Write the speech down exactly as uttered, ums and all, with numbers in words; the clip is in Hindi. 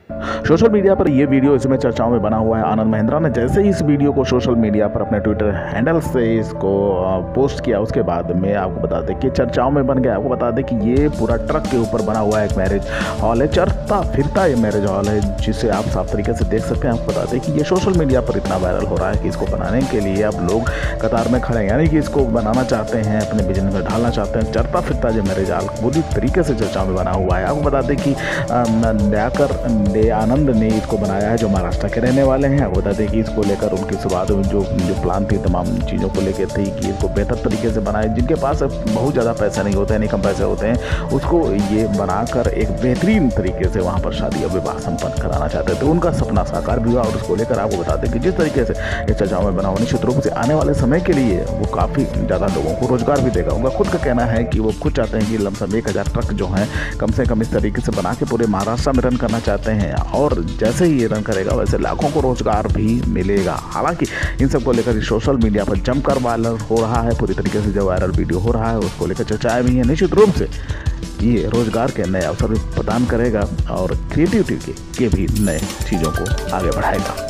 सोशल मीडिया पर यह वीडियो इसमें चर्चाओं में बना हुआ है। आनंद महिंद्रा ने जैसे ही इस वीडियो को सोशल मीडिया पर अपने ट्विटर हैंडल से इसको पोस्ट किया, उसके बाद में आपको बता दें कि चर्चाओं में बन गया। आपको बता दें कि ये पूरा ट्रक के ऊपर बना हुआ एक मैरिज हॉल है, चलता फिरता ये मैरिज हॉल है, जिसे आप साफ तरीके से देख सकते हैं। आपको बता दें कि ये सोशल मीडिया पर इतना वायरल हो रहा है कि इसको बनाने के लिए अब लोग कतार में खड़े हैं, यानी कि इसको बनाना चाहते हैं, अपने बिजनेस में ढालना चाहते हैं। चलता फिरता ये मैरिज हॉल पूरी तरीके से चर्चाओं में बना हुआ है। आपको बता दें कि दयाकर दयानंद ने इसको बनाया है, जो महाराष्ट्र के रहने वाले हैं। आपको बता दें कि इसको लेकर उनकी शुरुआत में जो जो प्लान थी, तमाम चीज़ों को लेकर थी कि इसको बेहतर तरीके से बनाए। जिनके पास बहुत ज़्यादा पैसा नहीं होता है, नहीं कम पैसे होते हैं, उसको ये बनाकर एक बेहतरीन तरीके से वहाँ पर शादी और विवाह संपन्न कराना चाहते थे। उनका सपना साकार भी हुआ और उसको लेकर आपको बता दें कि जिस तरीके से ये चर्चाओं में बना हुआ, निश्चित रूप से आने वाले समय के लिए वो काफ़ी ज़्यादा लोगों को रोजगार भी देगा। उनका खुद का कहना है कि वो खुद चाहते हैं कि लमसम एक हज़ार ट्रक जो हैं कम से कम इस तरीके से बना के पूरे महाराष्ट्र में रन करना चाहते हैं, और जैसे ही ये रन करेगा वैसे लाखों को रोजगार भी मिलेगा। हालांकि इन सब को लेकर सोशल मीडिया पर जमकर वायरल हो रहा है, पूरी तरीके से जो वायरल वीडियो हो रहा है उसको लेकर चर्चाएं भी हैं। निश्चित रूप से ये रोजगार के नए अवसर भी प्रदान करेगा और क्रिएटिविटी के, के भी नए चीज़ों को आगे बढ़ाएगा।